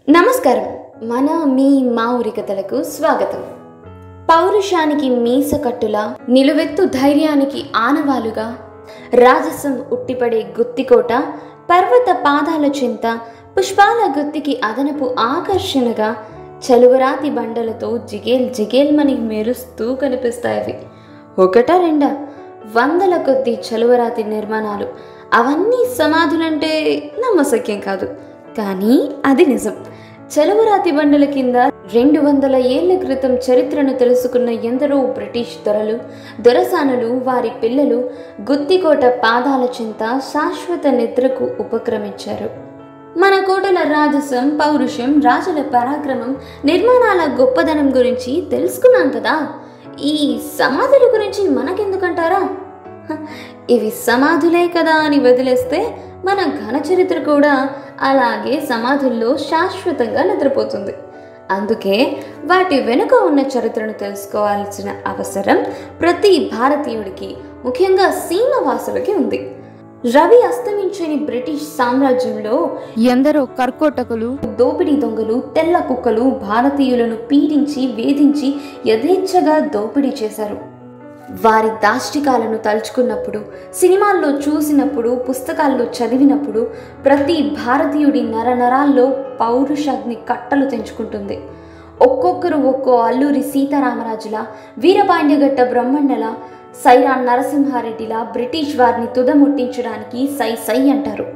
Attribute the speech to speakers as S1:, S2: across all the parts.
S1: నమస్కారం. మన మీ మా ఊరి కథలకు స్వాగతం. పౌరుషానికి మీసకట్టులా, నిలువెత్తు ధైర్యానికి ఆనవాలుగా, రాజసం ఉట్టిపడే గుత్తికోట, పర్వత పాదాల చింత, పుష్పాల గుత్తికి అదనపు ఆకర్షణగా, చలువరాతి బండలతో జిగేల్ జిగేల్మని మెరుస్తూ కనిపిస్తాయి. ఒకటా రెండా, వందల కొద్ది చలువరాతి నిర్మాణాలు. అవన్నీ సమాధులంటే నమ్మశక్యం కాదు, కానీ అది నిజం. చలువరాతి బండల కింద 200 ఏళ్ల క్రితం చరిత్రను తెలుసుకున్న ఎందరో బ్రిటిష్ దొరలు, దొరసానులు, వారి పిల్లలు గుత్తికోట పాదాల చింత శాశ్వత నిద్రకు ఉపక్రమించారు. మన కోటల రాజసం, పౌరుషం, రాజుల పరాక్రమం, నిర్మాణాల గొప్పదనం గురించి తెలుసుకున్నాం కదా. ఈ సమాధుల గురించి మనకెందుకంటారా? ఇవి సమాధులే కదా అని వదిలేస్తే మన ఘన చరిత్ర కూడా అలాగే సమాధుల్లో శాశ్వతంగా నిద్రపోతుంది. అందుకే వాటి వెనుక ఉన్న చరిత్రను తెలుసుకోవాల్సిన అవసరం ప్రతి భారతీయుడికి, ముఖ్యంగా సీమవాసులకి ఉంది. రవి అస్తమించని బ్రిటిష్ సామ్రాజ్యంలో ఎందరో కర్కోటకులు, దోపిడీ దొంగలు, తెల్ల కుక్కలు భారతీయులను పీడించి, వేధించి యథేచ్ఛగా దోపిడీ చేశారు. వారి దాష్టికాలను తలుచుకున్నప్పుడు, సినిమాల్లో చూసినప్పుడు, పుస్తకాల్లో చదివినప్పుడు ప్రతి భారతీయుడి నరనరాల్లో పౌరుషాగ్ని కట్టలు తెంచుకుంటుంది. ఒక్కొక్కరు ఒక్కో అల్లూరి సీతారామరాజులా, వీరపాండ్యగట్ట బ్రహ్మణ్ణలా, సైరా నరసింహారెడ్డిలా బ్రిటిష్ వారిని తుదముట్టించడానికి సై సై అంటారు.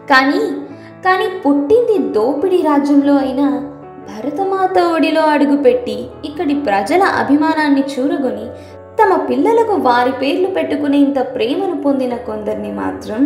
S1: కానీ పుట్టింది దోపిడీ రాజ్యంలో అయినా భరతమాత ఒడిలో అడుగుపెట్టి ఇక్కడి ప్రజల అభిమానాన్ని చూరగొని తమ పిల్లలకు వారి పేర్లు పెట్టుకునేంత ప్రేమను పొందిన కొందరిని మాత్రం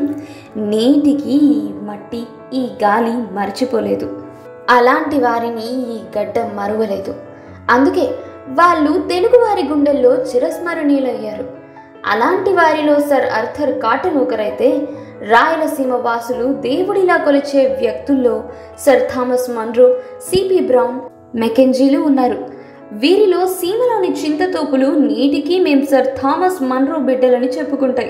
S1: నేటికి ఈ మట్టి, ఈ గాలి మర్చిపోలేదు. అలాంటి వారిని ఈ గడ్డ మరువలేదు. అందుకే వాళ్ళు తెలుగువారి గుండెల్లో చిరస్మరణీయులయ్యారు. అలాంటి వారిలో సర్ ఆర్థర్ కాటన్ ఒకరైతే, రాయలసీమ వాసులు దేవుడిలా కొలిచే వ్యక్తుల్లో sir Thomas Munro, CP Brown, మెకెంజీలు ఉన్నారు. వీరిలో సీమలోని చింతతోపులు నేటికి మేం సర్ థామస్ మన్రో బిడ్డలని చెప్పుకుంటాయి.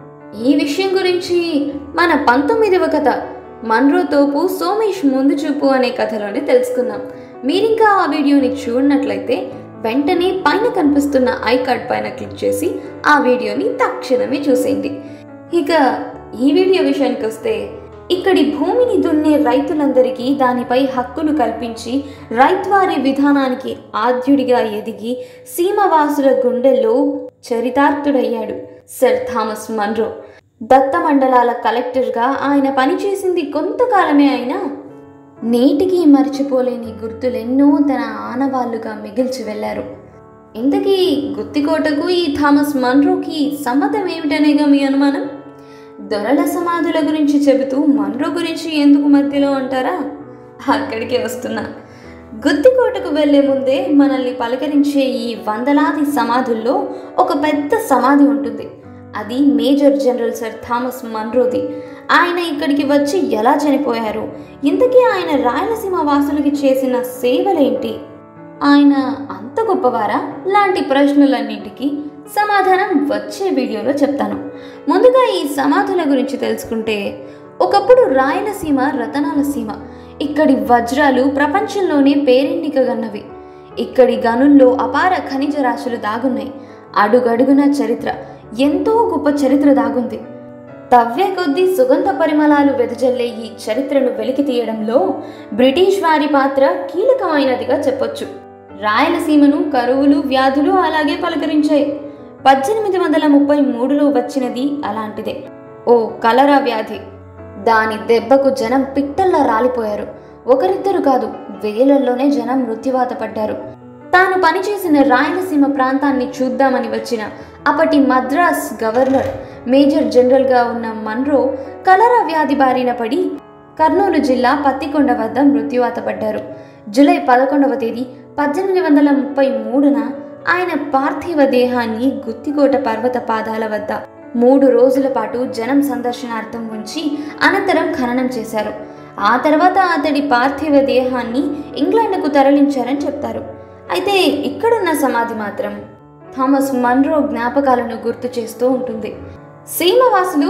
S1: ఈ విషయం గురించి మన 19వ కథ మన్రో తోపు సోమేష్ ముందు చూపు అనే కథలోనే తెలుసుకుందాం. మీరింకా ఆ వీడియోని చూడనట్లయితే వెంటనే పైన కనిపిస్తున్న ఐ కార్డ్ పైన క్లిక్ చేసి ఆ వీడియోని తక్షణమే చూసేయండి. ఇక ఈ వీడియో విషయానికి వస్తే, ఇక్కడి భూమిని దున్నే రైతులందరికీ దానిపై హక్కులు కల్పించి రైత్వారీ విధానానికి ఆద్యుడిగా ఎదిగి సీమవాసుల గుండెల్లో చరితార్థుడయ్యాడు సర్ థామస్ మన్రో. దత్త మండలాల కలెక్టర్గా ఆయన పనిచేసింది కొంతకాలమే అయినా నేటికి మర్చిపోలేని గుర్తులెన్నో తన ఆనవాళ్లుగా మిగిల్చి వెళ్లారు. ఇంతకీ గుత్తికోటకు ఈ థామస్ మన్రోకి సంబంధం ఏమిటనేగా మీ అనుమానం? దొరల సమాధుల గురించి చెబుతూ మన్రో గురించి ఎందుకు మధ్యలో అంటారా? అక్కడికే వస్తున్నా. గుత్తికోటకు వెళ్లే ముందే మనల్ని పలకరించే ఈ వందలాది సమాధుల్లో ఒక పెద్ద సమాధి ఉంటుంది. అది మేజర్ జనరల్ సర్ థామస్ మన్రోది. ఆయన ఇక్కడికి వచ్చి ఎలా చనిపోయారు, ఇంతకీ ఆయన రాయలసీమ వాసులకి చేసిన సేవలేంటి, ఆయన అంత గొప్పవారా లాంటి ప్రశ్నలన్నింటికి సమాధానం వచ్చే వీడియోలో చెప్తాను. ముందుగా ఈ సమాధుల గురించి తెలుసుకుంటే, ఒకప్పుడు రాయలసీమ రతనాల సీమ. ఇక్కడి వజ్రాలు ప్రపంచంలోనే పేరెన్నికగన్నవి. ఇక్కడి గనుల్లో అపార ఖనిజ రాశులు దాగున్నాయి. అడుగడుగున చరిత్ర, ఎంతో గొప్ప చరిత్ర దాగుంది. తవ్వే కొద్దీ సుగంధ పరిమళాలు వెదజల్లే ఈ చరిత్రను వెలికి తీయడంలో బ్రిటిష్ వారి పాత్ర కీలకమైనదిగా చెప్పొచ్చు. రాయలసీమను కరువులు, వ్యాధులు అలాగే పలకరించాయి. 1833లో వచ్చినది అలాంటిదే, ఓ కలరా వ్యాధి. దాని దెబ్బకు జనం పిట్టల్లా రాలిపోయారు. ఒకరిద్దరు కాదు, వేలల్లోనే జనం మృత్యువాత పడ్డారు. తాను పనిచేసిన రాయలసీమ ప్రాంతాన్ని చూద్దామని వచ్చిన అప్పటి మద్రాస్ గవర్నర్ మేజర్ జనరల్గా ఉన్న మన్రో కలరా వ్యాధి బారిన పడి కర్నూలు జిల్లా పత్తికొండ వద్ద మృత్యువాత పడ్డారు. జూలై 11వ తేదీ 1833న ఆయన పార్థివ దేహాన్ని గుత్తికోట పర్వత పాదాల వద్ద 3 రోజుల పాటు జనం సందర్శనార్థం ఉంచి అనంతరం ఖననం చేశారు. ఆ తర్వాత అతడి పార్థివ దేహాన్ని ఇంగ్లాండ్కు తరలించారని చెప్తారు. అయితే ఇక్కడున్న సమాధి మాత్రం థామస్ మన్రో జ్ఞాపకాలను గుర్తు చేస్తూ ఉంటుంది. సీమవాసులు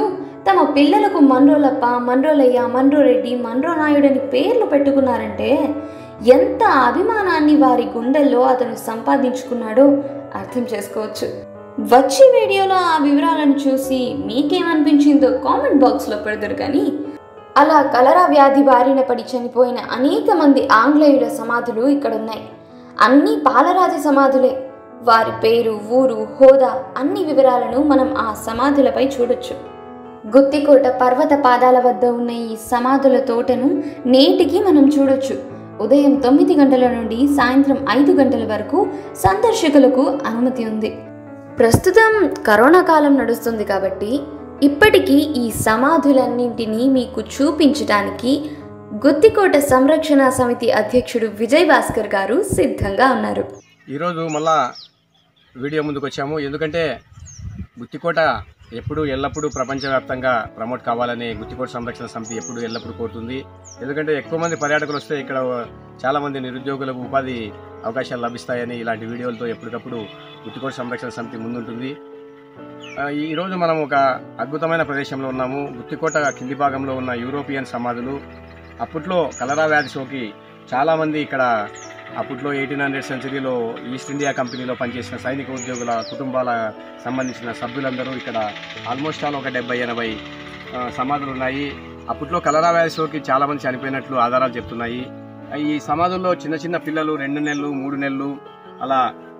S1: తమ పిల్లలకు మన్రోలప్ప, మన్రోలయ్య, మన్రోరెడ్డి, మన్రోనాయుడు అని పేర్లు పెట్టుకున్నారంటే ఎంత అభిమానాన్ని వారి గుండెల్లో అతను సంపాదించుకున్నాడో అర్థం చేసుకోవచ్చు. వచ్చే వీడియోలో ఆ వివరాలను చూసి మీకేమనిపించిందో కామెంట్ బాక్స్లో పెడతారు. కానీ అలా కలరా వ్యాధి బారిన పడి చనిపోయిన అనేక మంది ఆంగ్లేయుల సమాధులు ఇక్కడ ఉన్నాయి. అన్నీ పాలరాజ సమాధులే. వారి పేరు, ఊరు, హోదా అన్ని వివరాలను మనం ఆ సమాధులపై చూడొచ్చు. గుత్తికోట పర్వత పాదాల వద్ద ఉన్న ఈ సమాధుల తోటను నేటికి మనం చూడొచ్చు. ఉదయం 9 గంటల నుండి సాయంత్రం 5 గంటల వరకు సందర్శకులకు అనుమతి ఉంది. ప్రస్తుతం కరోనా కాలం నడుస్తుంది కాబట్టి ఇప్పటికీ ఈ సమాధులన్నింటినీ మీకు చూపించడానికి గుత్తికోట సంరక్షణ సమితి అధ్యక్షుడు విజయ్ భాస్కర్ గారు సిద్ధంగా ఉన్నారు.
S2: ఈరోజు మళ్ళా వీడియో ముందుకు వచ్చాము. ఎందుకంటే గుత్తికోట ఎల్లప్పుడూ ప్రపంచవ్యాప్తంగా ప్రమోట్ కావాలని గుత్తికోట సంరక్షణ సమితి ఎల్లప్పుడూ కోరుతుంది. ఎందుకంటే ఎక్కువ మంది పర్యాటకులు వస్తే ఇక్కడ చాలామంది నిరుద్యోగులకు ఉపాధి అవకాశాలు లభిస్తాయని ఇలాంటి వీడియోలతో ఎప్పటికప్పుడు గుత్తికోట సంరక్షణ సమితి ముందుంటుంది. ఈరోజు మనం ఒక అద్భుతమైన ప్రదేశంలో ఉన్నాము. గుత్తికోట కింది భాగంలో ఉన్న యూరోపియన్ సమాధులు. అప్పట్లో కలరా వ్యాధి సోకి చాలామంది ఇక్కడ అప్పట్లో 1800 సెంచరీలో ఈస్ట్ ఇండియా కంపెనీలో పనిచేసిన సైనిక ఉద్యోగుల కుటుంబాల సంబంధించిన సభ్యులందరూ ఇక్కడ ఆల్మోస్ట్ ఆల్ ఒక 70-80 సమాధులు ఉన్నాయి. అప్పట్లో కలరా వ్యాధి సోకి చాలామంది చనిపోయినట్లు ఆధారాలు చెప్తున్నాయి. ఈ సమాధుల్లో చిన్న పిల్లలు 2 నెలలు 3 నెలలు అలా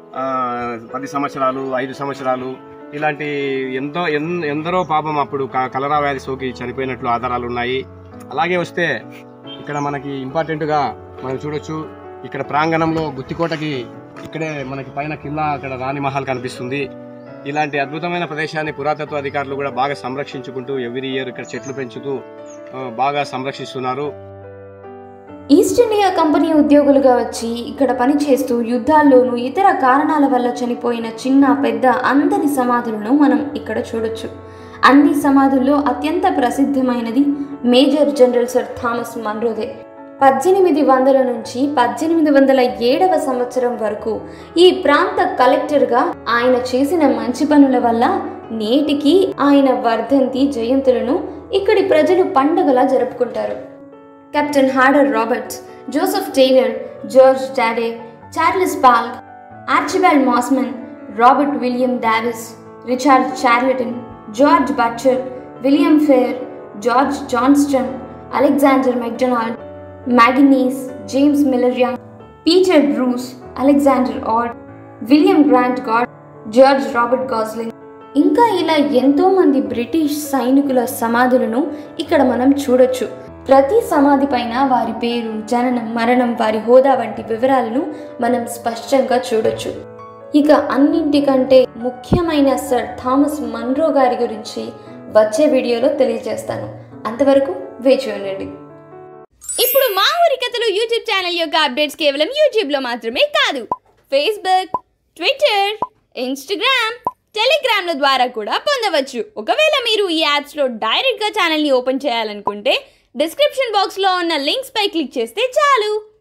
S2: 10 సంవత్సరాలు 5 సంవత్సరాలు ఇలాంటి ఎందరో పాపం అప్పుడు కలరా వ్యాధి సోకి చనిపోయినట్లు ఆధారాలు ఉన్నాయి. అలాగే వస్తే ఇక్కడ మనకి ఇంపార్టెంట్గా మనం చూడొచ్చు. ఇక్కడ ప్రాంగణంలో గుత్తికోటకి ఇక్కడే మనకి పైన కిల్లా అక్కడ రాణి మహల్ కనిపిస్తుంది. ఇలాంటి అద్భుతమైన ప్రదేశాన్ని పురాతత్వ అధికారులు కూడా బాగా సంరక్షించుకుంటూ ఎవ్రీ ఇయర్ ఇక్కడ చెట్లు పెంచుతూ బాగా సంరక్షిస్తున్నారు.
S1: ఈస్ట్ ఇండియా కంపెనీ ఉద్యోగులుగా వచ్చి ఇక్కడ పనిచేస్తూ యుద్ధాల్లోనూ ఇతర కారణాల వల్ల చనిపోయిన చిన్న పెద్ద అందరి సమాధులను మనం ఇక్కడ చూడొచ్చు. అన్ని సమాధుల్లో అత్యంత ప్రసిద్ధమైనది మేజర్ జనరల్ సర్ థామస్ మన్రోదే. 1800 నుంచి 1807వ సంవత్సరం వరకు ఈ ప్రాంత కలెక్టర్గా ఆయన చేసిన మంచి పనుల వల్ల నేటికి ఆయన వర్ధంతి జయంతులను ఇక్కడి ప్రజలు పండుగలా జరుపుకుంటారు. Captain Harder Roberts, Joseph Tyler, George Dade, Charles Palk, Archibald Mossman, Robert William Davis, Richard Charleton, George Butcher, William Fair, George Johnston, Alexander McDonald, Magnes, James Miller Young, Peter Bruce, Alexander Ord, William Grant Gard, George Robert Gosling, ఇంకా ఇలా ఎంతో మంది British సైనికుల సమాధులను ఇక్కడ మనం చూడొచ్చు. ప్రతి సమాధి పైన వారి పేరు, జననం, మరణం, వారి హోదా వంటి వివరాలను మనం స్పష్టంగా చూడొచ్చు. ఇక అన్నింటికంటే ముఖ్యమైన సర్ థామస్ మన్రో గారి గురించి వచ్చే వీడియోలో తెలియజేస్తాను. అంతవరకు వేచి ఉండండి. ఇప్పుడు మా ఊరి కథలు యూట్యూబ్ ఛానల్ యొక్క అప్డేట్స్ కేవలం యూట్యూబ్లో మాత్రమే కాదు, ఫేస్బుక్, ట్విట్టర్, ఇన్స్టాగ్రామ్, టెలిగ్రామ్ల ద్వారా కూడా పొందవచ్చు. ఒకవేళ మీరు ఈ యాప్స్లో డైరెక్ట్గా ఛానల్ని ఓపెన్ చేయాలనుకుంటే డిస్క్రిప్షన్ బాక్స్లో ఉన్న లింక్స్ పై క్లిక్ చేస్తే చాలు.